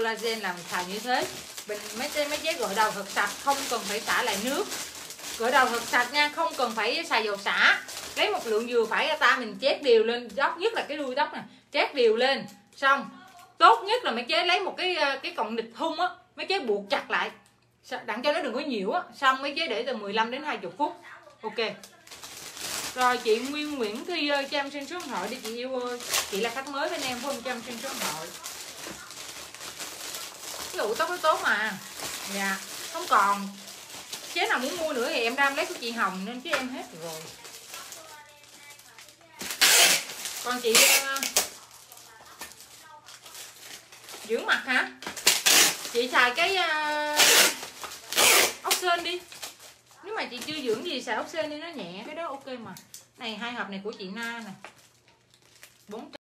collagen làm xài như thế. Mấy giấy gội đầu thật sạch, không cần phải xả lại nước. Gội đầu thật sạch nha, không cần phải xài dầu xả. Lấy một lượng vừa phải ra ta, mình chét đều lên tóc, nhất là cái đuôi tóc nè, chét đều lên. Xong tốt nhất là mấy chế lấy một cái cọng nịt thun á, mấy chế buộc chặt lại đặng cho nó đừng có nhiễu á. Xong mấy chế để từ 15 đến 20 phút. Ok. Rồi chị Nguyễn Thi ơi, cho em xin số điện thoại đi chị yêu ơi. Chị là khách mới bên em phải không? Cho em xin số điện thoại. Cái ủ tóc nó tốt mà. Dạ, không còn chế nào muốn mua nữa thì em đang lấy của chị Hồng nên chứ em hết rồi. Còn chị dưỡng mặt hả? Chị xài cái ốc sên đi. Nếu mà chị chưa dưỡng gì xài ốc sên đi, nó nhẹ. Cái đó ok mà. Này 2 hộp này của chị Na nè. 400